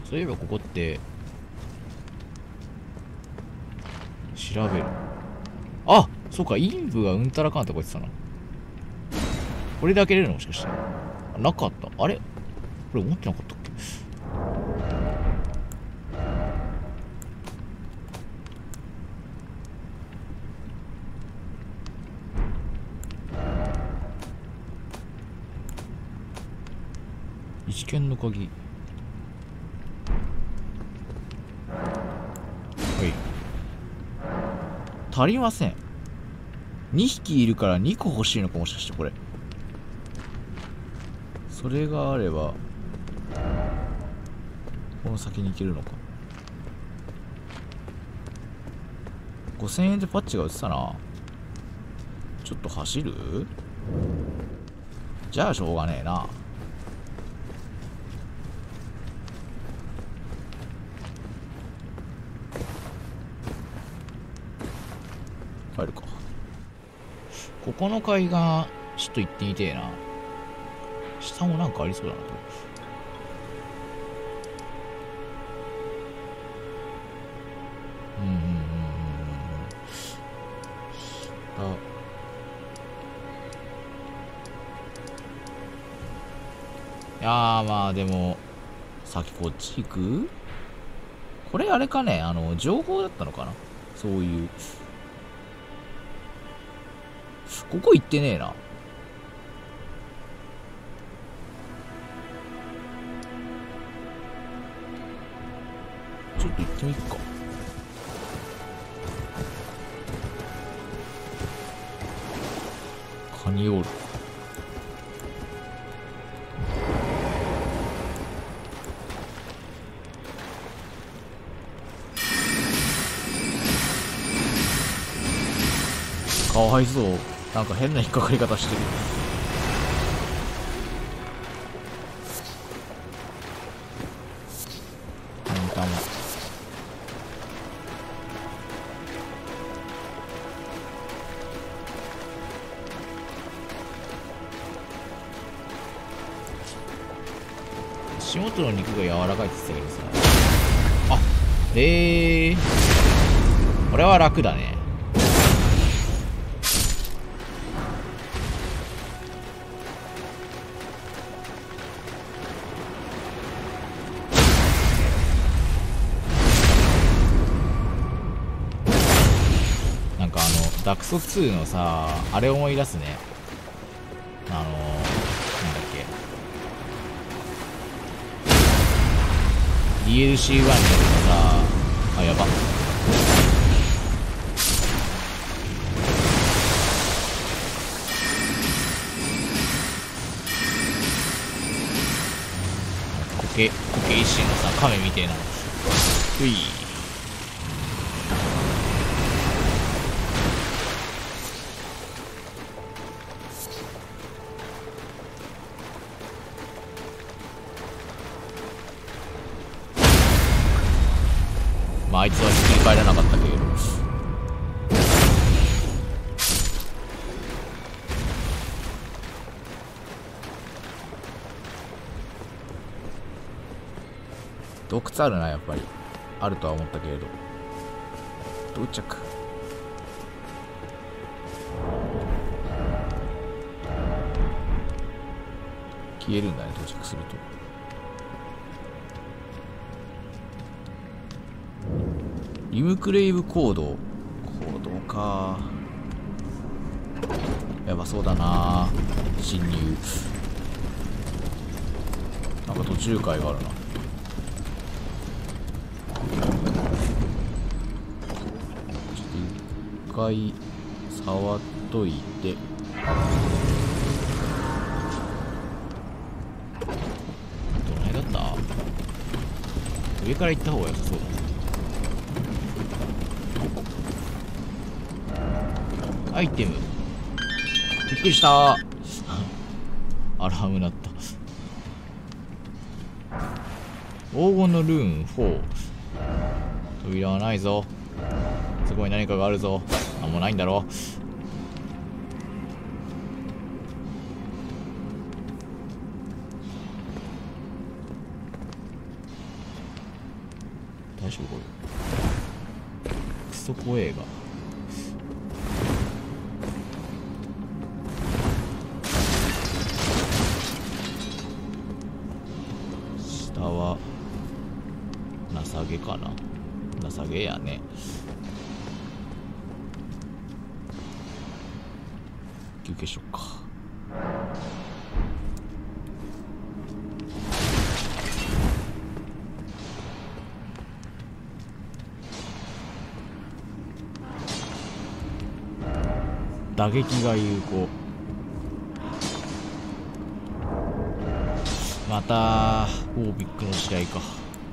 そういえばここって調べる。あ、そうか、陰部がうんたらかんとか言ってたな。これで開けれるのもしかして。なかった。あれこれ持ってなかったっけ。一見の鍵。はい。足りません。2匹いるから2個欲しいのか、もしかしてこれ。それがあればこの先に行けるのか。5000円でパッチが売ってたな。ちょっと走る？じゃあしょうがねえな。帰るか。ここの海岸ちょっと行ってみてえな。下もなんかありそうだなと。いやー、まあでも先こっち行く。これあれかね、情報だったのかな、そういう。ここ行ってねえな。ちょっと行ってみっか。カニおる。かわいそう。なんか変な引っかかり方してる。たま足元の肉が柔らかいって言ってたけどさ。あ、これは楽だね。なんかダクソ2のさ、あれ思い出すね。なんだっけ、DLC1 のさ、あ、やば。コケ一心のさ、亀みてえな。うい。まああいつはひっくり返らなかったけれど。洞窟あるな、やっぱり。あるとは思ったけれど。到着。消えるんだね、到着すると。リムクレイブコードか。やばそうだな。侵入。なんか途中階があるな。ちょっと一回触っといて。どの辺だった？上から行った方が良さそうだね。アイテム。びっくりした。アラーム鳴った。黄金のルーン4。扉はないぞ。そこに何かがあるぞ。なんもないんだろ。 大丈夫これ。クソ怖えが。下は情けかな。情けやね。休憩しよっか。打撃が有効。またオービックの時代か。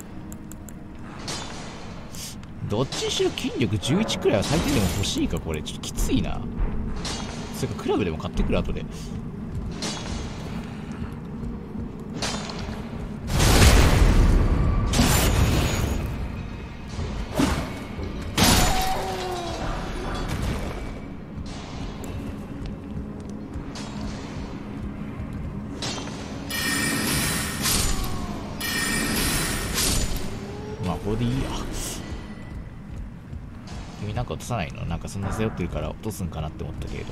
どっちにしろ筋力11くらいは最低でも欲しいか。これちょっときついな。それかクラブでも買ってくる後で。まあこれでいいや。君なんか落とさないの？なんかそんな背負ってるから落とすんかなって思ったけれど。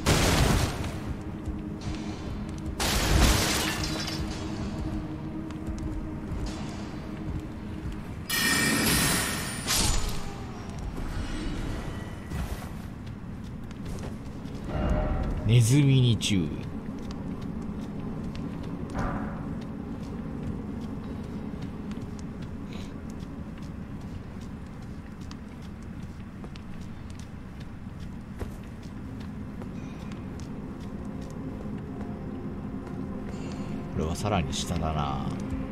ネズミに注意。これはさらに下だな。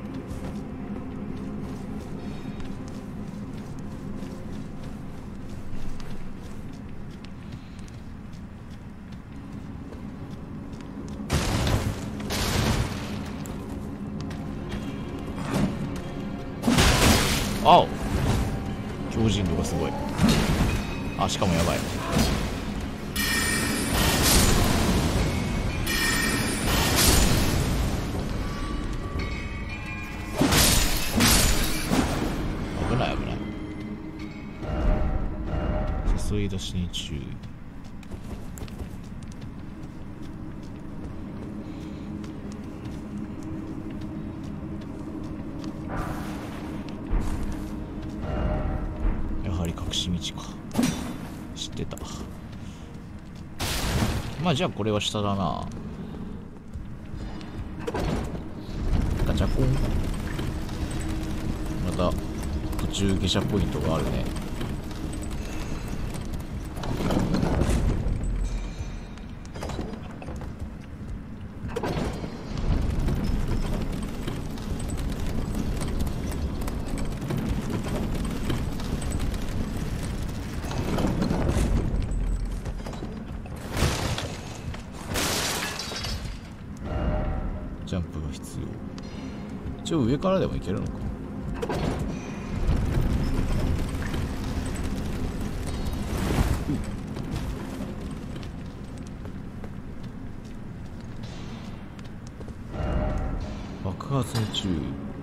青強靭度がすごい。あ、しかもやばい。危ない危ない。誘い出しに注意。隠し道か。知ってた。まあじゃあこれは下だな。ガチャコン。また途中下車ポイントがあるね。ジャンプが必要。一応上からでもいけるのか。爆発に注意。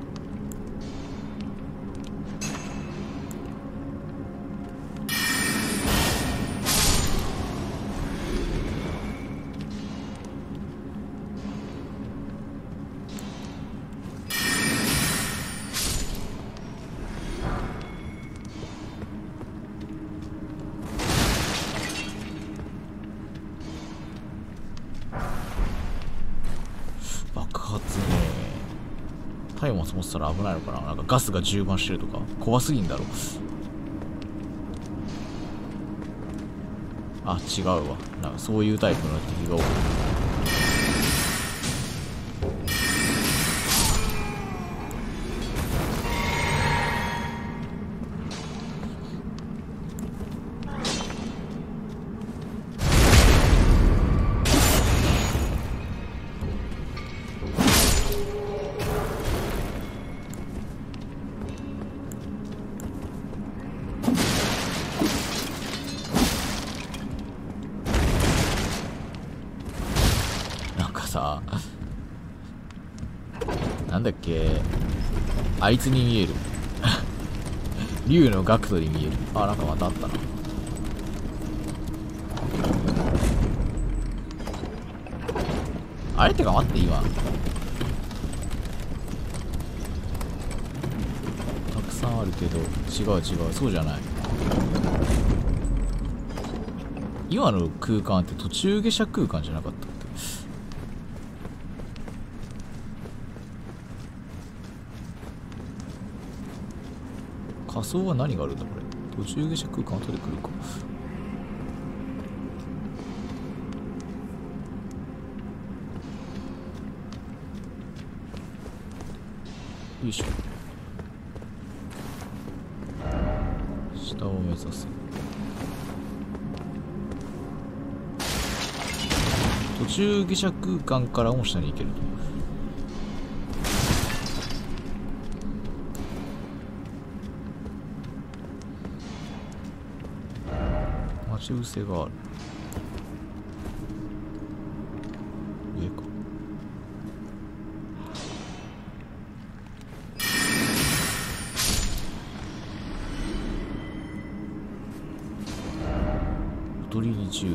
爆発ね。松明持ってたら危ないのかな。なんかガスが充満してるとか怖すぎんだろ。あ、違うわ。なんかそういうタイプの敵が多い。さ、なんだっけ、あいつに見える。 竜のガクトに見える。あ、なんかまたあったな。あれってか待って、今たくさんあるけど、違う違う、そうじゃない。今の空間って途中下車空間じゃなかったっけ。仮想は何があるんだこれ。途中下車空間後で来るか。よいしょ。下を目指す。途中下車空間からも下に行けると。待ち伏せがある。上か。おとりに注意。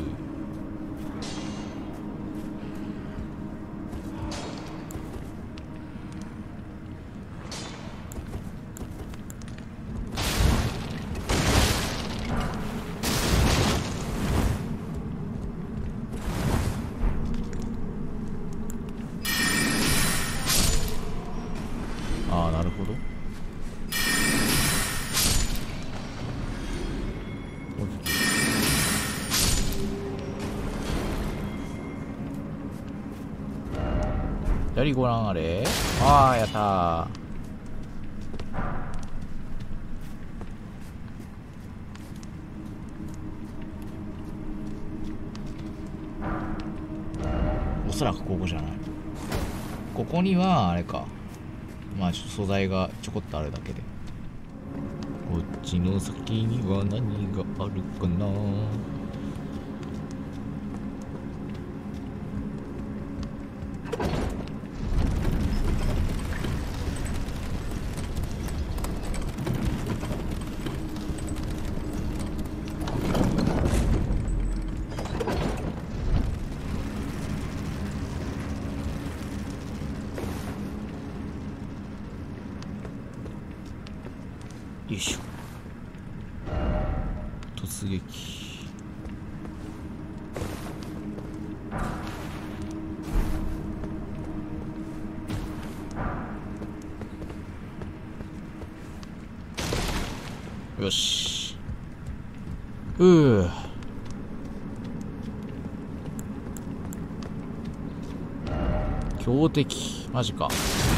ああ、なるほど。左ご覧あれ。ああ、やったー。おそらくここじゃない。ここにはあれか。まあちょっと素材がちょこっとあるだけで。こっちの先には何があるかな。よいしょ。突撃。よし。強敵マジか。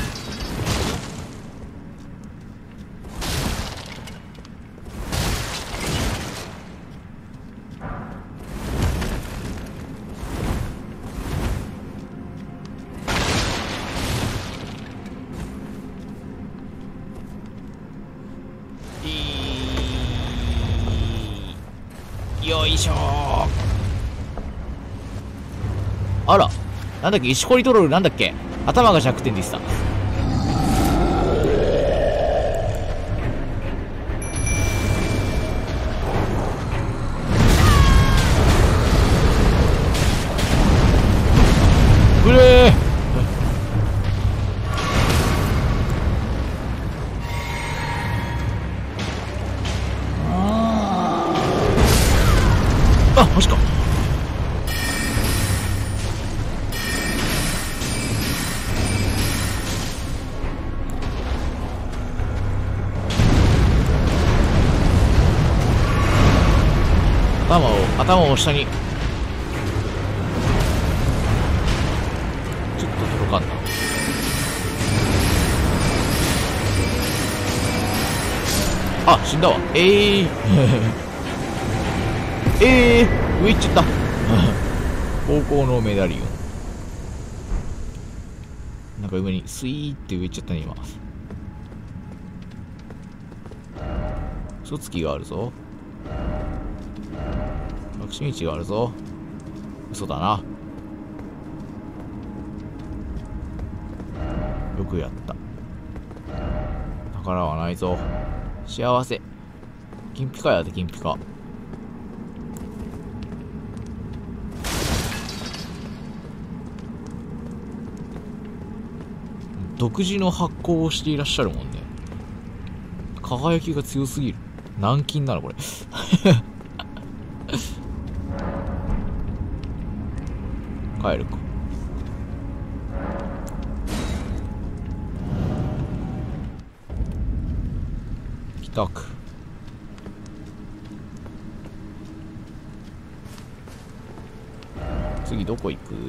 よいしょー。あら、なんだっけ、石こりトロールなんだっけ。頭が弱点でした。うれー。あ、マジか。頭を下に。ちょっと届かんな。あ、死んだわ。上行っちゃった。高校のメダリオン。なんか上にスイーって上行っちゃったね、今。嘘つきがあるぞ。隠し道があるぞ。嘘だな。よくやった。宝はないぞ。幸せ。 金ピカやで、金ピカ。独自の発光をしていらっしゃるもんね。輝きが強すぎる。軟禁なのこれ。帰るか。帰宅。次どこ行く？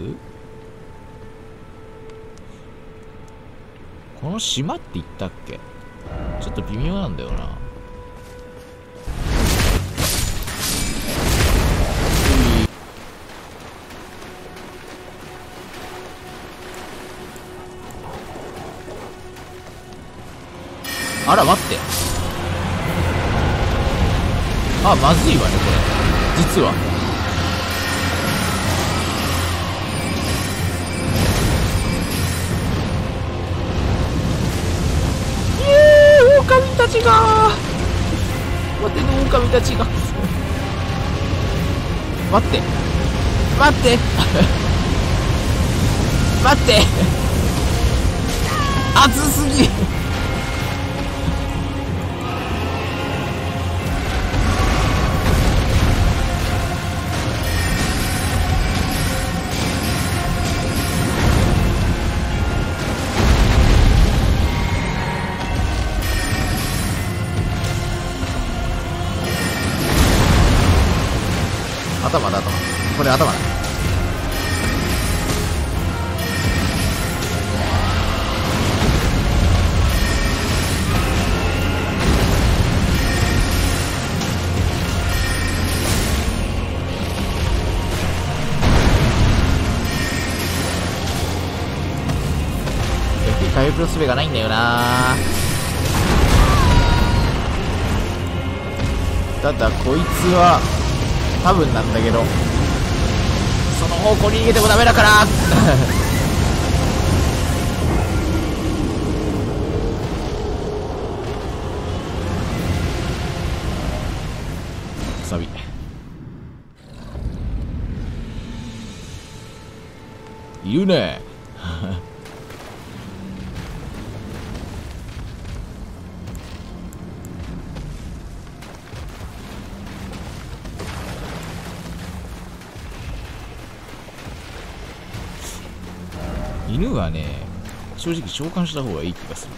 この島って言ったっけ？ちょっと微妙なんだよな。あら待って、あ、まずいわねこれ実は。狼たちが待っての狼たちが待って待って待って熱すぎ頭だ頭、これ頭だ。回復の術がないんだよな。ただこいつは多分なんだけど、その方向に逃げてもダメだからサビいるね犬はね、正直召喚した方がいい気がする。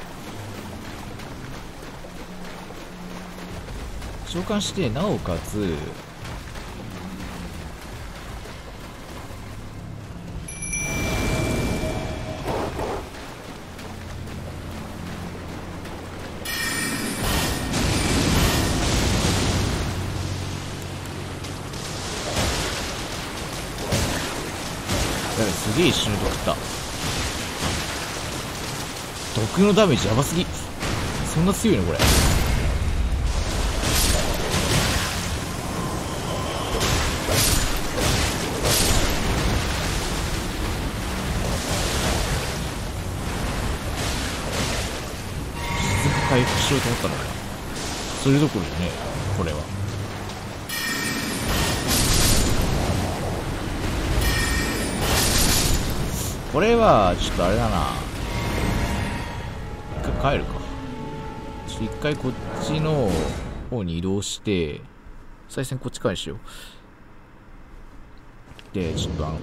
召喚してなおかつすげえ一瞬で食った。毒のダメージやばすぎ。そんな強いのこれ。続く回復しようと思ったのかな。それどころじゃねえこれは。これはちょっとあれだな。一回帰るか。一回こっちの方に移動して再戦こっちからにしよう。でちょっと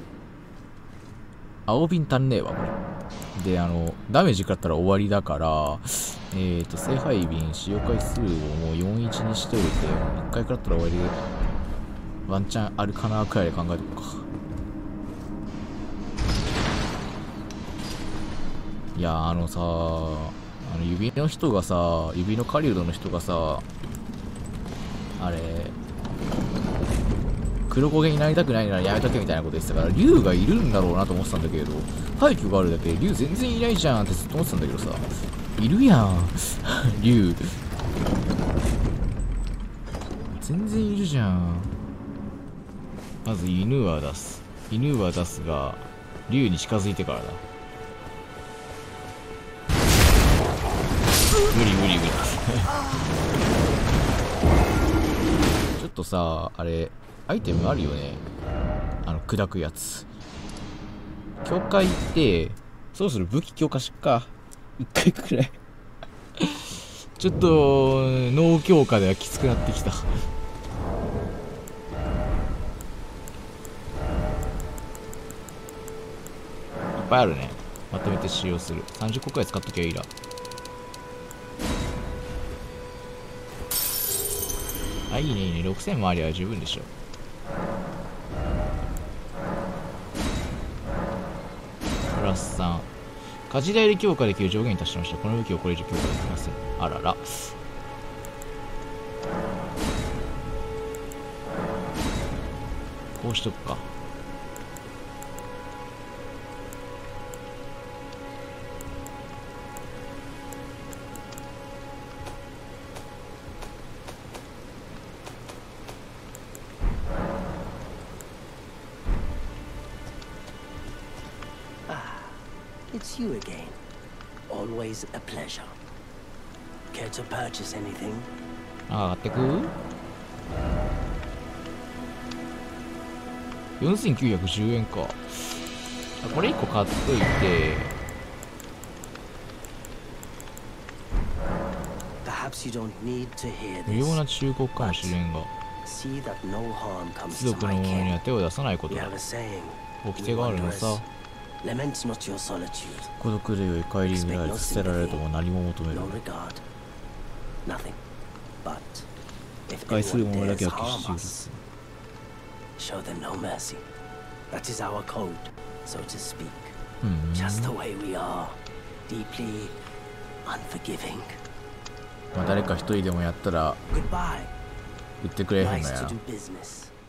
青瓶足んねえわこれで。ダメージ食らったら終わりだから、聖杯瓶使用回数をもう41にしておいて、1回食らったら終わりでワンチャンあるかなくらいで考えとこうか。いやさ、指の人がさ、指の狩人の人がさ、あれ黒焦げになりたくないならやめとけみたいなこと言ってたから、竜がいるんだろうなと思ってたんだけど、廃墟があるだけで竜全然いないじゃんってずっと思ってたんだけどさ、いるやん竜全然いるじゃん。まず犬は出すが竜に近づいてからだ。無理とさ、あれアイテムあるよね、砕くやつ。教会行ってそろそろ武器強化しっか、一回くらいちょっと脳強化ではきつくなってきた。いっぱいあるね。まとめて使用する。30個くらい使っときゃいいら。あ、いいねいいね。6000もありゃ十分でしょ。プラス3。火事代で強化できる上限に達しました。この武器をこれ以上強化できません。あらら。こうしとくか。 It's you again. Always a pleasure. Care to purchase anything? あ、買ってく4910円か。これ1個買っといて、 Perhaps you don't need to hear 無用 this. な忠告かもしれんが、 See that no harm comes 貴 to 族の my ものには care. 手を出さないこと We だ。 have a saying. 掟があるのさ。 Lament not your solitude. 孤独でよい帰りぐらい捨てられるとも何も求める。 No regard. Nothing. But if 害する anyone 者だけ dares は決 harm して許 us, す。 show them no mercy. That is our code, so to speak. うん。 Just the way we are. Deeply unforgiving. まあ誰か一人でもやったら Goodbye. 言ってくれへんの Nice や to do business.